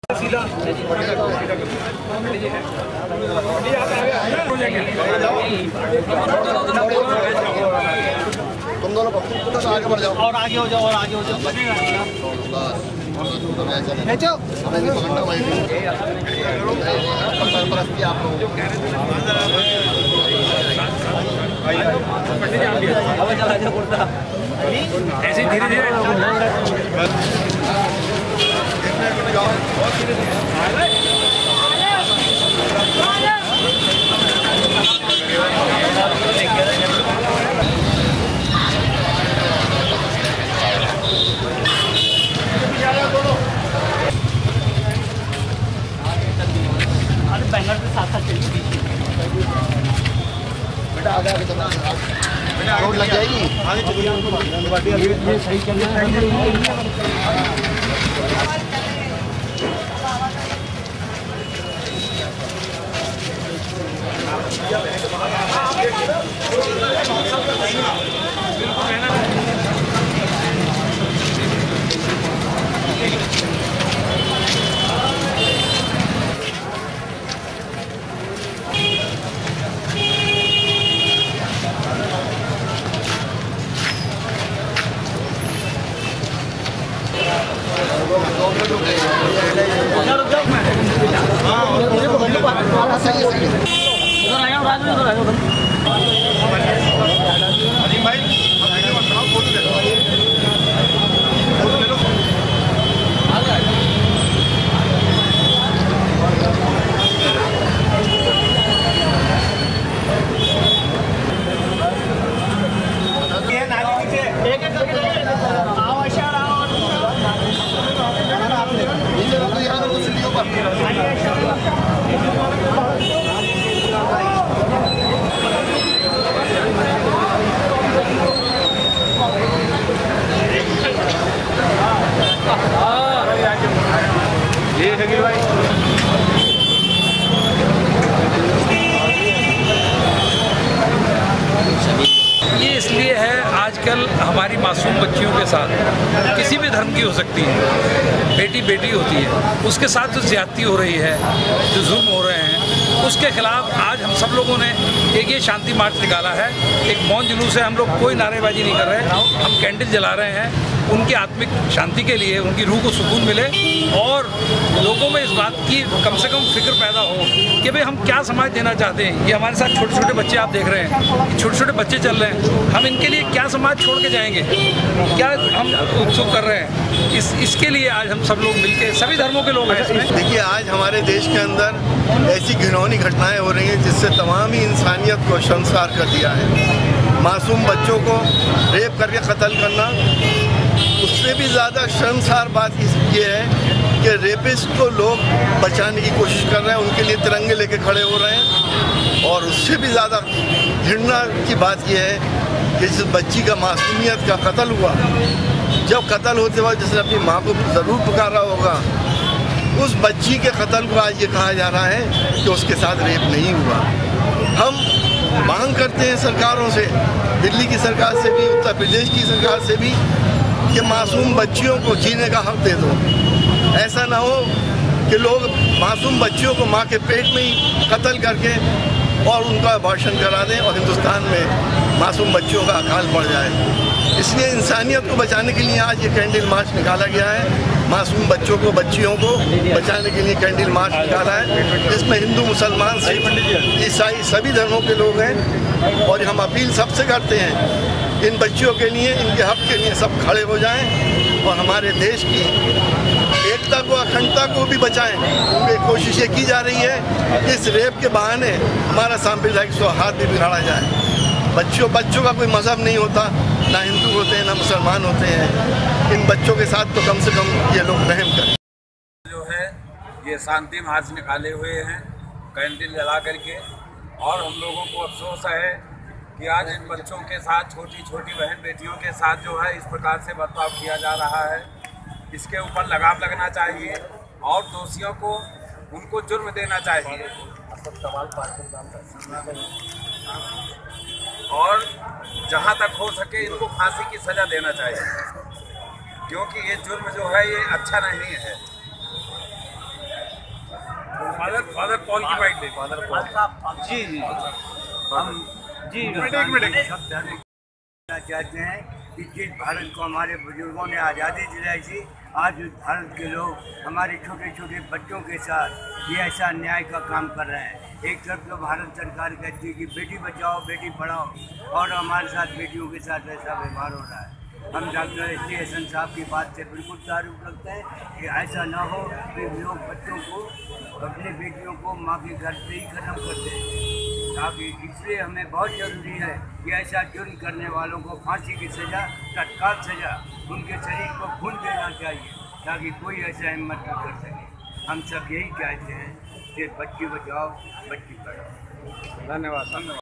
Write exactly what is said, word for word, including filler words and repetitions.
तुम दोनों आगे बढ़ जाओ और आगे हो जाओ और आगे हो जाओ आप लोग ऐसे धीरे धीरे बैनर के साथ साथ चलिए बेटा आगे आगे चलना रोड लग जाएगी आगे चलिए ये सही चलना है ये इसलिए है आजकल हमारी मासूम बच्चियों के साथ किसी भी धर्म की हो सकती है, बेटी बेटी होती है, उसके साथ जो ज्यादती हो रही है, जो जुल्म हो रहे हैं, उसके खिलाफ आज हम सब लोगों ने एक ये शांति मार्च निकाला है। एक मौन जुलूस है, हम लोग कोई नारेबाजी नहीं कर रहे हैं, हम कैंडल जला रहे हैं उनकी आत्मिक शांति के लिए, उनकी रूह को सुकून मिले और लोगों में इस बात की कम से कम फिक्र पैदा हो कि भाई हम क्या समाज देना चाहते हैं। ये हमारे साथ छोटे छोटे बच्चे आप देख रहे हैं, छोटे छोटे बच्चे चल रहे हैं, हम इनके लिए क्या समाज छोड़ के जाएंगे, क्या हम उत्सुक कर रहे हैं। इस इसके लिए आज हम सब लोग मिलके, सभी धर्मों के लोग हैं इसमें। देखिए, आज हमारे देश के अंदर ऐसी घिनौनी घटनाएं हो रही हैं जिससे तमाम ही इंसानियत को शर्मसार कर दिया है। मासूम बच्चों को रेप करके कत्ल करना, उससे भी ज़्यादा शर्मसार बात ये है कि रेपिस्ट को लोग बचाने की कोशिश कर रहे हैं, उनके लिए तिरंगे लेके खड़े हो रहे हैं। और उससे भी ज़्यादा घृणा की बात यह है कि जिस बच्ची का मासूमियत का कत्ल हुआ, जब कत्ल होते वक्त जिसने अपनी माँ को ज़रूर पुकारा होगा, उस बच्ची के कत्ल को आज ये कहा जा रहा है कि उसके साथ रेप नहीं हुआ। हम मांग करते हैं सरकारों से, दिल्ली की सरकार से भी, उत्तर प्रदेश की सरकार से भी, कि मासूम बच्चियों को जीने का हक दे दो। ऐसा ना हो कि लोग मासूम बच्चियों को माँ के पेट में ही कत्ल करके और उनका अबॉर्शन करा दें और हिंदुस्तान में मासूम बच्चियों का अकाल पड़ जाए। इसलिए इंसानियत को बचाने के लिए आज ये कैंडल मार्च निकाला गया है। मासूम बच्चों को, बच्चियों को बचाने के लिए कैंडल मार्च निकाला है, जिसमें हिंदू, मुसलमान, सिख, ईसाई सभी धर्मों के लोग हैं। और हम अपील सबसे करते हैं, इन बच्चियों के लिए, इनके हक के लिए सब खड़े हो जाएं और हमारे देश की एकता को, अखंडता को भी बचाएं। उनकी कोशिशें की जा रही है इस रेप के बहाने हमारा सांप्रदायिक सौहार्द भी बिगाड़ा जाए। बच्चों बच्चों का कोई मजहब नहीं होता, ना हिंदू होते हैं ना मुसलमान होते हैं। इन बच्चों के साथ तो कम से कम ये लोग रहम करें। जो है ये शांति मार्च निकाले हुए हैं कैंडल जला करके, और हम लोगों को अफसोस है कि आज इन बच्चों के साथ, छोटी छोटी बहन बेटियों के साथ जो है इस प्रकार से बर्ताव किया जा रहा है। इसके ऊपर लगाम लगना चाहिए और दोषियों को उनको जुर्म देना चाहिए और जहां तक हो सके इनको फांसी की सज़ा देना चाहिए, क्योंकि ये जुर्म जो है ये अच्छा नहीं है। फादर फादर पॉल की बाइट ले फादर पॉल जी जी हम जी एक मिनट सब धर्म चाहते हैं कि जिस भारत को हमारे बुजुर्गों ने आज़ादी दिलाई थी, आज उस भारत के लोग हमारे छोटे छोटे बच्चों के साथ ये ऐसा अन्याय का काम कर रहे हैं। एक तरफ तो भारत सरकार कहती है कि बेटी बचाओ बेटी पढ़ाओ, और हमारे साथ बेटियों के साथ ऐसा व्यवहार हो रहा है। हम डॉक्टर एस टी हसन साहब की बात से बिल्कुल तारुफ रखते हैं कि ऐसा ना हो कि लोग बच्चों को, अपनी बेटियों को माँ के घर से ही खत्म कर दें, ताकि इसलिए हमें बहुत ज़रूरी है कि ऐसा जुर्म करने वालों को फांसी की सज़ा, तत्काल सज़ा, उनके शरीर को खून देना चाहिए ताकि कोई ऐसा हिम्मत न कर सके। हम सब यही चाहते हैं कि बच्ची बचाओ बच्ची पढ़ाओ। धन्यवाद धन्यवाद।